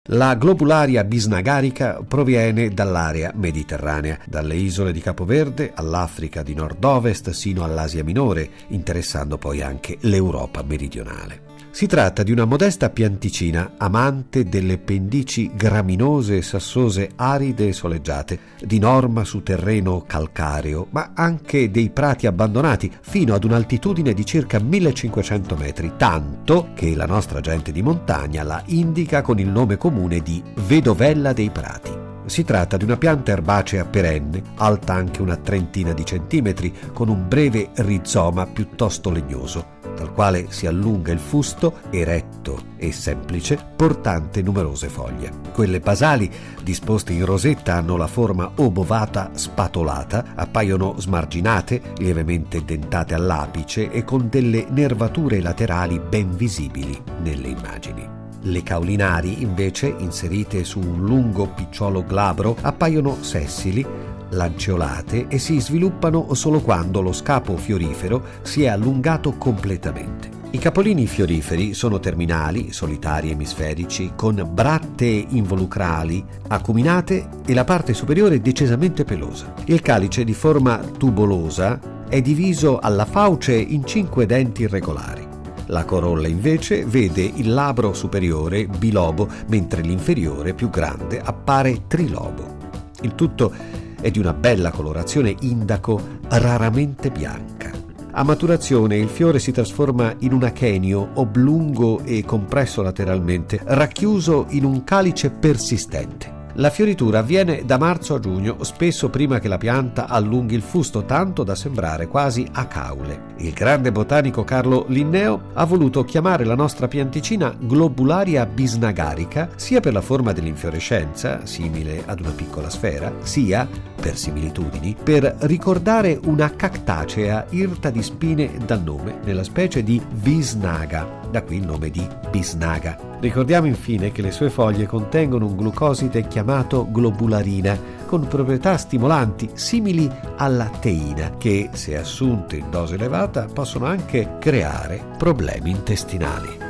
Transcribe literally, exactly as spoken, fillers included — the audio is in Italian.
La Globularia bisnagarica proviene dall'area mediterranea, dalle isole di Capo Verde all'Africa di nord-ovest sino all'Asia minore, interessando poi anche l'Europa meridionale. Si tratta di una modesta pianticina amante delle pendici graminose e sassose aride e soleggiate, di norma su terreno calcareo, ma anche dei prati abbandonati fino ad un'altitudine di circa millecinquecento metri, tanto che la nostra gente di montagna la indica con il nome comune di vedovella dei prati. Si tratta di una pianta erbacea perenne, alta anche una trentina di centimetri, con un breve rizoma piuttosto legnoso, dal quale si allunga il fusto, eretto e semplice, portante numerose foglie. Quelle basali, disposte in rosetta, hanno la forma obovata spatolata, appaiono smarginate, lievemente dentate all'apice e con delle nervature laterali ben visibili nelle immagini. Le caulinari, invece, inserite su un lungo picciolo glabro, appaiono sessili, lanceolate e si sviluppano solo quando lo scapo fiorifero si è allungato completamente. I capolini fioriferi sono terminali, solitari emisferici, con brattee involucrali, acuminate e la parte superiore decisamente pelosa. Il calice, di forma tubolosa, è diviso alla fauce in cinque denti irregolari. La corolla invece vede il labro superiore bilobo, mentre l'inferiore, più grande, appare trilobo. Il tutto è di una bella colorazione indaco, raramente bianca. A maturazione il fiore si trasforma in un achenio oblungo e compresso lateralmente, racchiuso in un calice persistente. La fioritura avviene da marzo a giugno, spesso prima che la pianta allunghi il fusto, tanto da sembrare quasi a caule. Il grande botanico Carlo Linneo ha voluto chiamare la nostra pianticina Globularia bisnagarica sia per la forma dell'infiorescenza, simile ad una piccola sfera, sia, per similitudini, per ricordare una cactacea irta di spine dal nome nella specie di bisnaga, da qui il nome di bisnaga. Ricordiamo infine che le sue foglie contengono un glucoside chiamato globularina, con proprietà stimolanti simili alla teina, che, se assunte in dose elevata, possono anche creare problemi intestinali.